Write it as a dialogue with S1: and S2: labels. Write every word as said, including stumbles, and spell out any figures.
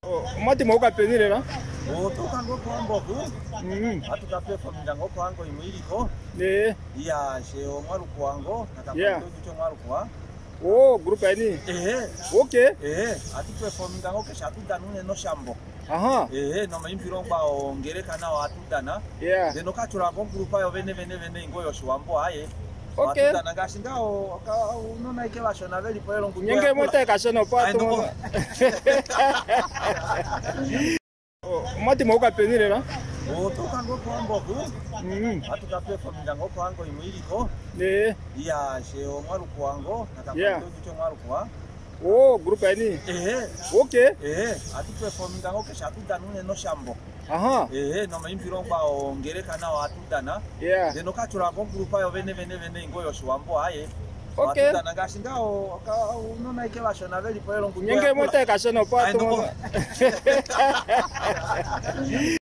S1: Mati mauka penile la?
S2: O toka ngo kwambo ku.
S1: Mhm.
S2: Atuka perform ndango kwango imwiriko.
S1: Ne.
S2: Ya she o mwaru kwango
S1: Yeah.
S2: nakapendo kicho mwaru kwa.
S1: Oh, group ani.
S2: Eh.
S1: Okay.
S2: Eh, atu perform ndango kesha tudanune no shambo.
S1: Aha.
S2: Eh, no mayimbiro ngba ongerekana watudana.
S1: Yeah.
S2: Deno kachura ngo group ayo bene bene bene ngoyo shwambo aye.
S1: Okay.
S2: Watudana gashingao unona ike bashona veli poero ngunyo.
S1: Nyenge mota kashono pato. Mati mauka penile la?
S2: O toka ngo kwambo ku.
S1: Mhm.
S2: Atuka perform ndango kwango imwiriko.
S1: Ne.
S2: Ya she o mwaru kwango
S1: Yeah.
S2: nakapendo kicho mwaru kwa.
S1: Oh, group ani.
S2: Eh.
S1: Okay.
S2: Eh, atu perform ndango kesha tudanune no shambo.
S1: Aha.
S2: Eh, no mayimbiro ngba ongerekana watudana.
S1: Yeah.
S2: Deno kachura ngo group ayo bene bene bene ngoyo shwambo aye.
S1: Okay.
S2: Watudana gashingao unona ike bashona veli poero ngunyo.
S1: Nyenge mota kashono pato.